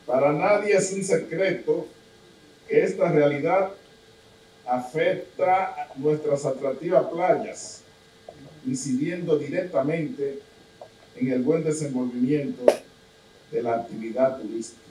Para nadie es un secreto que esta realidad afecta nuestras atractivas playas, incidiendo directamente en el buen desenvolvimiento de la actividad turística.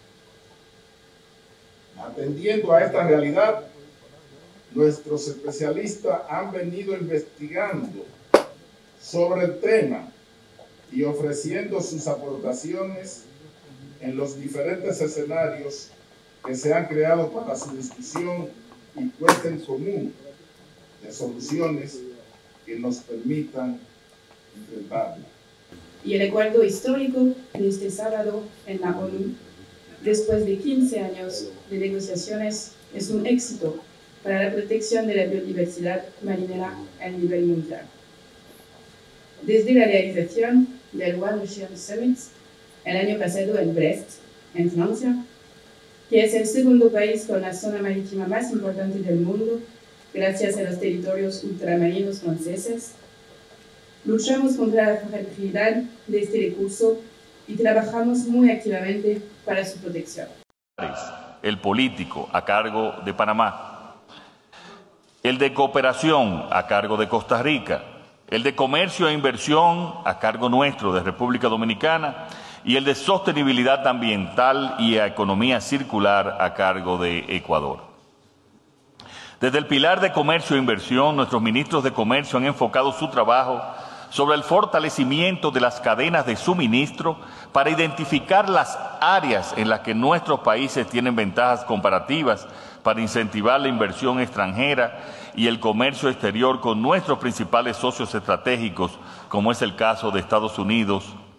Atendiendo a esta realidad, nuestros especialistas han venido investigando sobre el tema y ofreciendo sus aportaciones en los diferentes escenarios que se han creado para su discusión y puesta en común de soluciones que nos permitan enfrentarla. Y el acuerdo histórico de este sábado en la ONU, después de 15 años de negociaciones, es un éxito para la protección de la biodiversidad marinera a nivel mundial. Desde la realización del One Ocean Summit el año pasado en Brest, en Francia, que es el segundo país con la zona marítima más importante del mundo, gracias a los territorios ultramarinos franceses, luchamos contra la fragilidad de este recurso y trabajamos muy activamente para su protección. El político a cargo de Panamá, el de cooperación a cargo de Costa Rica, el de comercio e inversión a cargo nuestro de República Dominicana y el de sostenibilidad ambiental y economía circular a cargo de Ecuador. Desde el pilar de comercio e inversión, nuestros ministros de comercio han enfocado su trabajo sobre el fortalecimiento de las cadenas de suministro para identificar las áreas en las que nuestros países tienen ventajas comparativas para incentivar la inversión extranjera y el comercio exterior con nuestros principales socios estratégicos, como es el caso de Estados Unidos,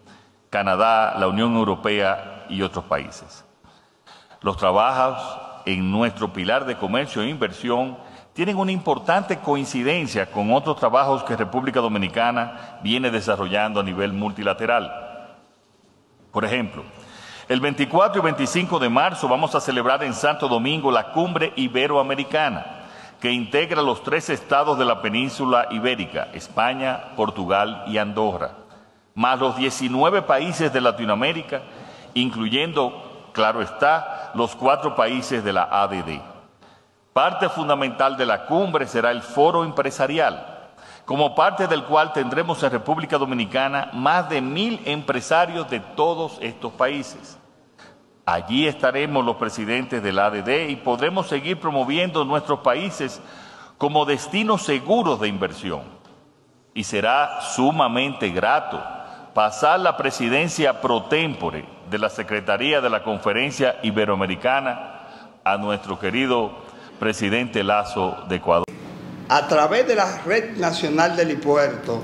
Canadá, la Unión Europea y otros países. Los trabajos en nuestro pilar de comercio e inversión tienen una importante coincidencia con otros trabajos que República Dominicana viene desarrollando a nivel multilateral. Por ejemplo, el 24 y 25 de marzo vamos a celebrar en Santo Domingo la Cumbre Iberoamericana, que integra los 3 estados de la península ibérica, España, Portugal y Andorra, más los 19 países de Latinoamérica, incluyendo, claro está, los 4 países de la ADD. Parte fundamental de la cumbre será el foro empresarial, como parte del cual tendremos en República Dominicana más de 1000 empresarios de todos estos países. Allí estaremos los presidentes del ADD y podremos seguir promoviendo nuestros países como destinos seguros de inversión. Y será sumamente grato pasar la presidencia pro tempore de la Secretaría de la Conferencia Iberoamericana a nuestro querido presidente Lasso de Ecuador. A través de la Red Nacional del Helipuerto,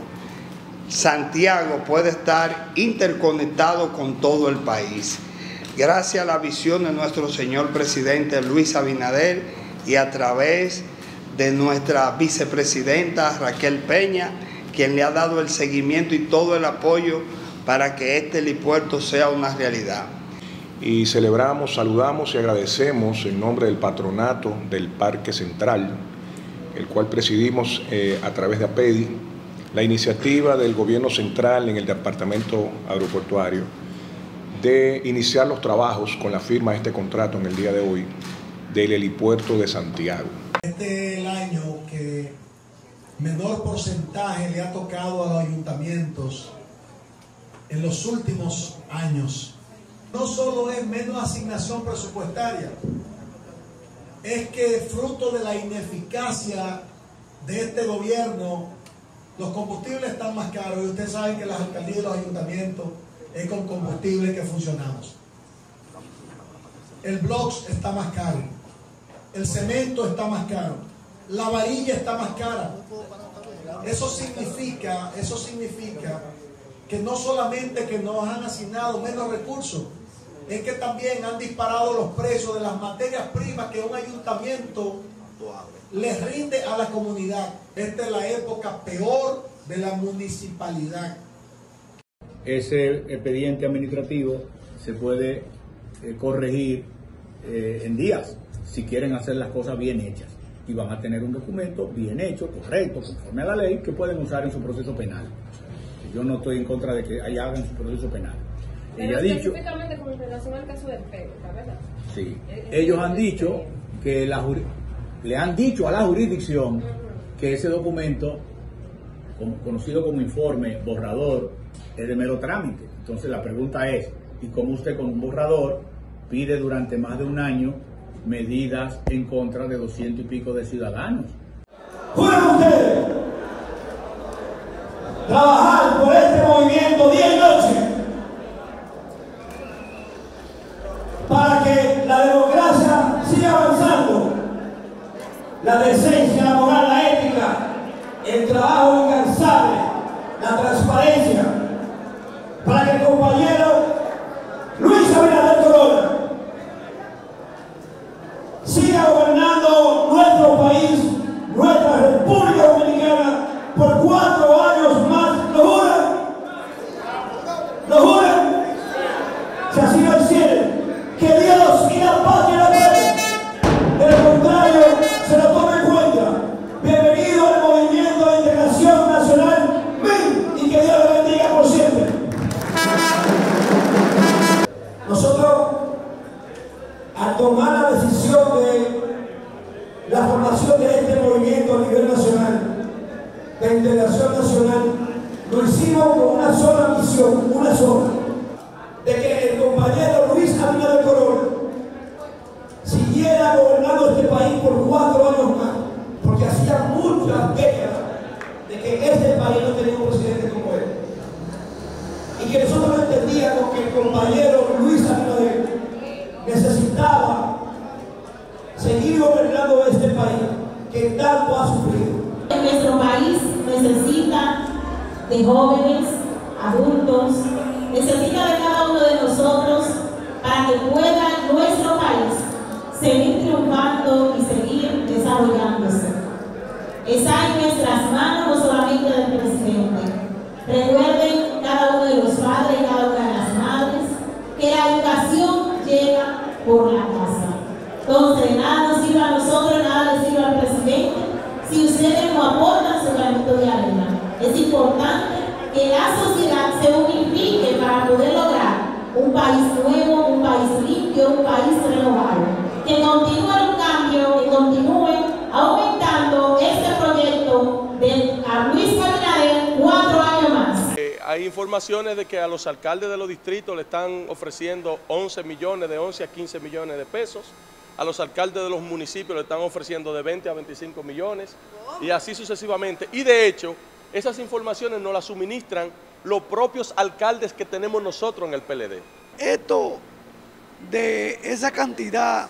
Santiago puede estar interconectado con todo el país, gracias a la visión de nuestro señor presidente Luis Abinader y a través de nuestra vicepresidenta Raquel Peña, quien le ha dado el seguimiento y todo el apoyo para que este helipuerto sea una realidad. Y celebramos, saludamos y agradecemos en nombre del patronato del Parque Central, el cual presidimos a través de APEDI, la iniciativa del Gobierno Central en el Departamento Aeroportuario de iniciar los trabajos con la firma de este contrato en el día de hoy del helipuerto de Santiago. Este es el año que menor porcentaje le ha tocado a los ayuntamientos en los últimos años. No solo es menos asignación presupuestaria, es que fruto de la ineficacia de este gobierno, los combustibles están más caros y ustedes saben que las alcaldías y los ayuntamientos es con combustible que funcionamos. El blocks está más caro, el cemento está más caro, la varilla está más cara. Eso significa que no solamente que nos han asignado menos recursos, es que también han disparado los precios de las materias primas que un ayuntamiento les rinde a la comunidad. Esta es la época peor de la municipalidad. Ese expediente administrativo se puede corregir en días si quieren hacer las cosas bien hechas, y van a tener un documento bien hecho, correcto, conforme a la ley, que pueden usar en su proceso penal. Yo no estoy en contra de que hagan su proceso penal. Pero específicamente con relación al caso de Sí. Ellos han dicho que le han dicho a la jurisdicción que ese documento, conocido como informe borrador, es de mero trámite. Entonces la pregunta es, ¿y cómo usted con un borrador pide durante más de un año medidas en contra de 200 y pico de ciudadanos? ¿Juran ustedes trabajar por este movimiento día y noche para que la democracia siga avanzando, la decencia, la moral, la ética, el trabajo incansable, la transparencia, para que el compañero Luis Abinader Corona siga gobernando nuestro país, nuestra República Dominicana, por 4 años más? ¿Lo juran? ¿Lo juran? Si así lo hicieron, que Dios y la patria la paguen. De lo contrario, se lo tome en cuenta. Bienvenido al Movimiento de Integración Nacional, MIN, y que Dios lo bendiga por siempre. Nosotros, al tomar la decisión de la formación de este movimiento a nivel nacional, de integración nacional, lo hicimos con una sola misión, una sola, de que el compañero Luis Abinader Corona siguiera gobernando este país por 4 años más, porque hacía muchas décadas de que este país no tenía un presidente como él, y que nosotros no entendíamos que el compañero Luis Abinader necesitaba seguir gobernando este país que tanto ha sufrido. Nuestro país necesita de jóvenes, adultos, necesita de cada uno de nosotros para que pueda nuestro país seguir triunfando y seguir desarrollándose. Está en nuestras manos, no solamente del presidente. Recuerden, cada uno de los padres, cada una de las madres, que la educación llega por la casa. Entonces, nada nos sirve a nosotros, nada le sirve al presidente si ustedes no aportan su granito de arena. Es importante que la sociedad se unifique para poder lograr un país nuevo, un país limpio, un país renovado. Que continúe el cambio, que continúe aumentando este proyecto de Luis Abinader 4 años más. Hay informaciones de que a los alcaldes de los distritos le están ofreciendo 11 millones, de 11 a 15 millones de pesos. A los alcaldes de los municipios le están ofreciendo de 20 a 25 millones y así sucesivamente. Y de hecho, esas informaciones nos las suministran los propios alcaldes que tenemos nosotros en el PLD. Esto de esa cantidad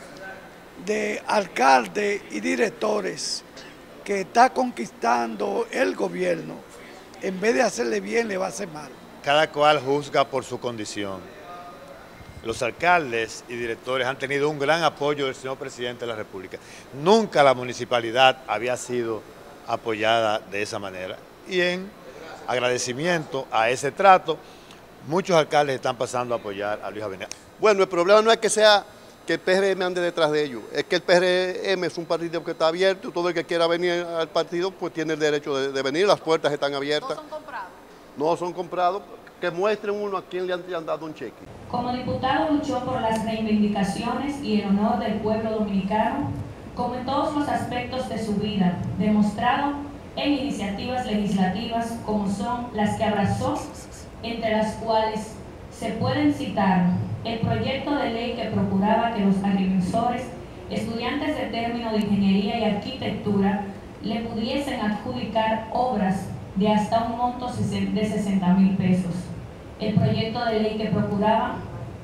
de alcaldes y directores que está conquistando el gobierno, en vez de hacerle bien, le va a hacer mal. Cada cual juzga por su condición. Los alcaldes y directores han tenido un gran apoyo del señor presidente de la República. Nunca la municipalidad había sido apoyada de esa manera. Y en agradecimiento a ese trato, muchos alcaldes están pasando a apoyar a Luis Abinader. Bueno, el problema no es que sea que el PRM ande detrás de ellos, es que el PRM es un partido que está abierto, todo el que quiera venir al partido pues tiene el derecho de venir, las puertas están abiertas. ¿No son comprados? No son comprados, que muestren uno a quién le han dado un cheque. Como diputado luchó por las reivindicaciones y el honor del pueblo dominicano, como en todos los aspectos de su vida, demostrado en iniciativas legislativas como son las que abrazó, entre las cuales se pueden citar el proyecto de ley que procuraba que los agrimensores, estudiantes de término de ingeniería y arquitectura, le pudiesen adjudicar obras de hasta un monto de 60.000 pesos. El proyecto de ley que procuraba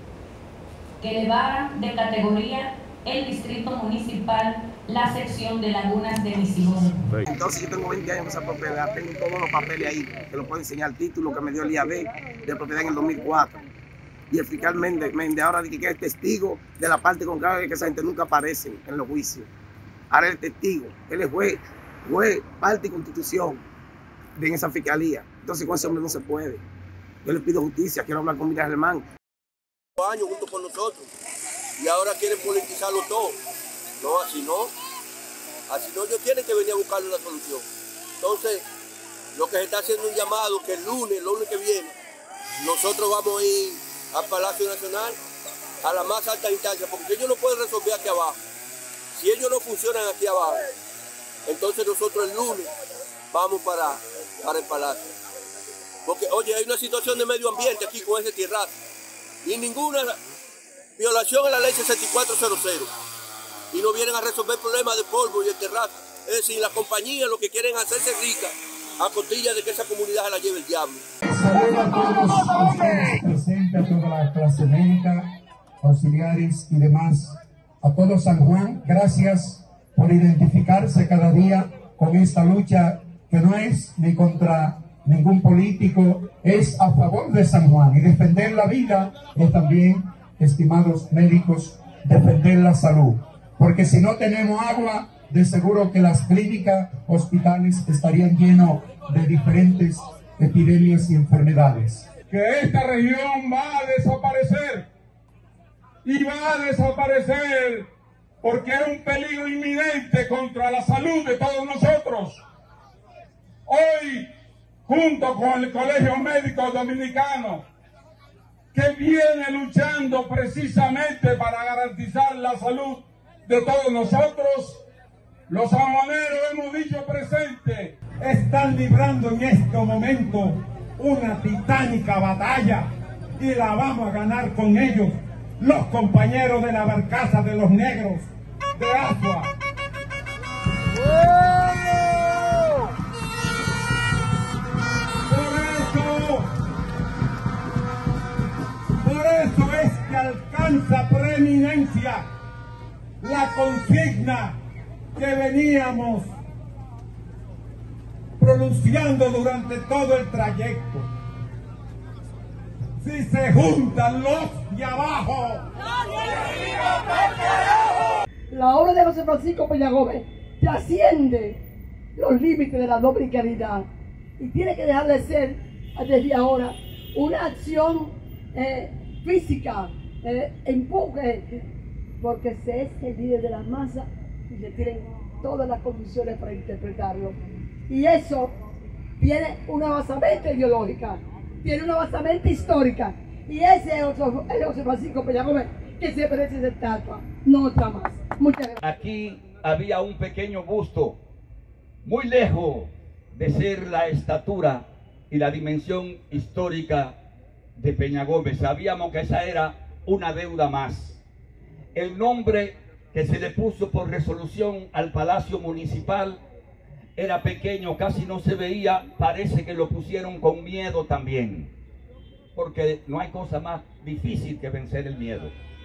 que elevara de categoría el distrito municipal la sección de Lagunas de Visibón. Entonces yo tengo 20 años en esa propiedad, tengo todos los papeles ahí, que lo puedo enseñar, el título que me dio el IAB de propiedad en el 2004. Y el fiscal Méndez ahora dice que es testigo de la parte contraria, que esa gente nunca aparece en los juicios. Ahora es testigo, él es juez, parte y constitución en esa fiscalía. Entonces con ese hombre no se puede. Yo le pido justicia, quiero hablar con Miguel Germán. Años junto con nosotros y ahora quieren politizarlo todo. No, así no. Así no, ellos tienen que venir a buscarle una solución. Entonces, lo que se está haciendo un llamado que el lunes que viene, nosotros vamos a ir al Palacio Nacional a la más alta instancia, porque ellos no pueden resolver aquí abajo. Si ellos no funcionan aquí abajo, entonces nosotros el lunes vamos para el Palacio. Porque, oye, hay una situación de medio ambiente aquí con ese tierrazo y ninguna violación a la ley 6400. Y no vienen a resolver problemas de polvo y de terrazo. Es decir, las compañías lo que quieren es hacerse ricas a costilla de que esa comunidad se la lleve el diablo. Saludo a todos ustedes presentes, a toda la clase médica, auxiliares y demás, a todo San Juan. Gracias por identificarse cada día con esta lucha que no es ni contra ningún político, es a favor de San Juan. Y defender la vida es también, estimados médicos, defender la salud. Porque si no tenemos agua, de seguro que las clínicas, hospitales estarían llenos de diferentes epidemias y enfermedades. Que esta región va a desaparecer, y va a desaparecer porque es un peligro inminente contra la salud de todos nosotros. Hoy, junto con el Colegio Médico Dominicano, que viene luchando precisamente para garantizar la salud de todos nosotros, los sanjuaneros hemos dicho presente, están librando en este momento una titánica batalla y la vamos a ganar con ellos, los compañeros de la barcaza de los negros de Asua. Por eso es que alcanza preeminencia la consigna que veníamos pronunciando durante todo el trayecto. Si se juntan los de abajo, la obra de José Francisco Peña Gómez trasciende los límites de la dominicanidad y tiene que dejar de ser desde ahora una acción física, empuje, porque se es el líder de las masas y se tienen todas las condiciones para interpretarlo. Y eso tiene una basamenta ideológica, tiene una basamenta histórica, y ese es el José Francisco Peña Gómez que se merece esa estatua, no otra más. Muchas gracias. Aquí había un pequeño busto, muy lejos de ser la estatura y la dimensión histórica de Peña Gómez. Sabíamos que esa era una deuda más. El nombre que se le puso por resolución al Palacio Municipal era pequeño, casi no se veía, parece que lo pusieron con miedo también, porque no hay cosa más difícil que vencer el miedo.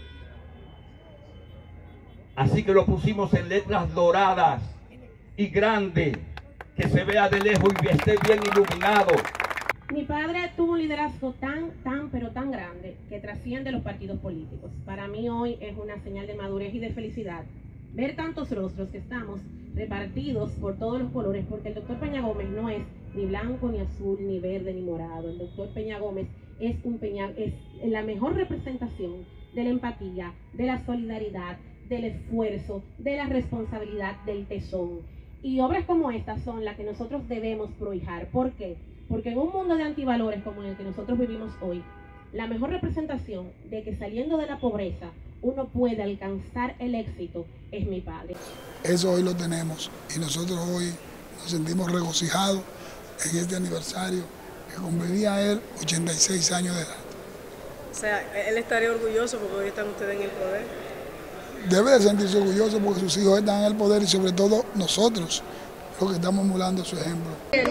Así que lo pusimos en letras doradas y grandes, que se vea de lejos y esté bien iluminado. Mi padre tuvo un liderazgo pero tan grande que trasciende los partidos políticos. Para mí hoy es una señal de madurez y de felicidad ver tantos rostros que estamos repartidos por todos los colores, porque el doctor Peña Gómez no es ni blanco, ni azul, ni verde, ni morado. El doctor Peña Gómez es la mejor representación de la empatía, de la solidaridad, del esfuerzo, de la responsabilidad, del tesón. Y obras como estas son las que nosotros debemos prohijar. ¿Por qué? Porque en un mundo de antivalores como el que nosotros vivimos hoy, la mejor representación de que saliendo de la pobreza uno puede alcanzar el éxito es mi padre. Eso hoy lo tenemos y nosotros hoy nos sentimos regocijados en este aniversario que cumpliría él 86 años de edad. O sea, él estaría orgulloso porque hoy están ustedes en el poder. Debe de sentirse orgulloso porque sus hijos están en el poder y sobre todo nosotros, los que estamos emulando su ejemplo.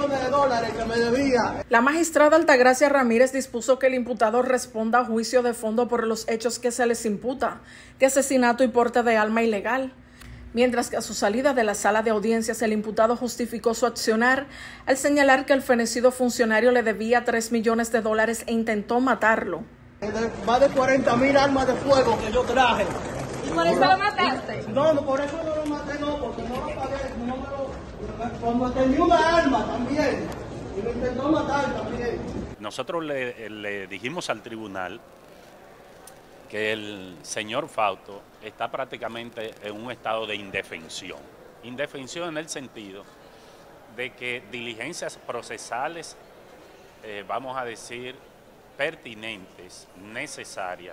La magistrada Altagracia Ramírez dispuso que el imputado responda a juicio de fondo por los hechos que se les imputa, de asesinato y porte de arma ilegal. Mientras que a su salida de la sala de audiencias el imputado justificó su accionar al señalar que el fenecido funcionario le debía $3 millones e intentó matarlo. Más de 40.000 armas de fuego que yo traje. ¿Y por eso lo mataste? No, por eso no lo maté, no, porque no lo pagué, cuando tenía una arma también, y lo intentó matar también. Nosotros le dijimos al tribunal que el señor Fausto está prácticamente en un estado de indefensión. Indefensión en el sentido de que diligencias procesales, vamos a decir, pertinentes, necesarias,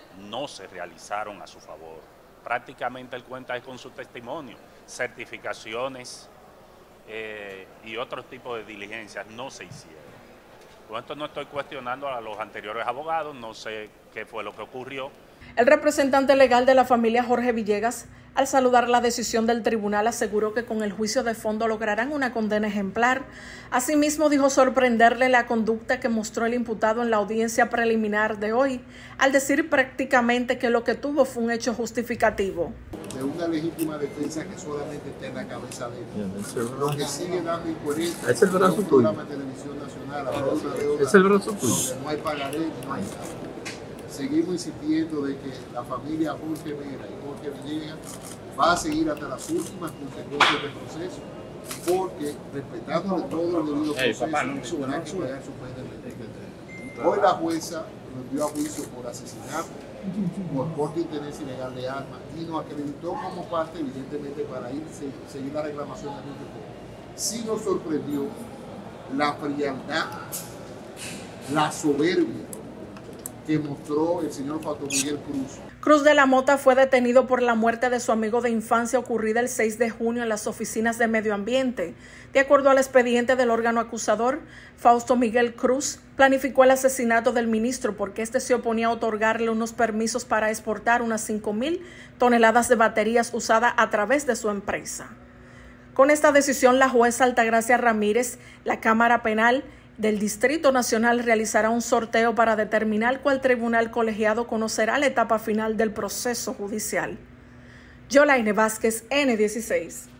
no se realizaron a su favor. Prácticamente él cuenta con su testimonio, certificaciones y otros tipos de diligencias no se hicieron. Con esto no estoy cuestionando a los anteriores abogados, no sé qué fue lo que ocurrió. El representante legal de la familia, Jorge Villegas, al saludar la decisión del tribunal, aseguró que con el juicio de fondo lograrán una condena ejemplar. Asimismo, dijo sorprenderle la conducta que mostró el imputado en la audiencia preliminar de hoy, al decir prácticamente que lo que tuvo fue un hecho justificativo. De una legítima defensa que solamente está en la cabeza de él. Lo que sigue dando incoherencia es el programa de televisión nacional, una deuda es el brazo tuyo. Donde no hay pagaré, no hay nada. Seguimos insistiendo de que la familia Jorge Mera y Jorge Villegas va a seguir hasta las últimas consecuencias del proceso, porque respetando todo el debido proceso, tendrán que pagar su pena de. Hoy la jueza lo envió a juicio por asesinato, por porte de interés ilegal de armas, y nos acreditó como parte, evidentemente, para seguir la reclamación del mismo. Sí nos sorprendió la frialdad, la soberbia que mostró el señor Fausto Miguel Cruz. Cruz de la Mota fue detenido por la muerte de su amigo de infancia ocurrida el 6 de junio en las oficinas de Medio Ambiente. De acuerdo al expediente del órgano acusador, Fausto Miguel Cruz planificó el asesinato del ministro porque éste se oponía a otorgarle unos permisos para exportar unas 5,000 toneladas de baterías usadas a través de su empresa. Con esta decisión, la jueza Altagracia Ramírez, la Cámara Penal del Distrito Nacional, realizará un sorteo para determinar cuál tribunal colegiado conocerá la etapa final del proceso judicial. Yolaine Vázquez, N16.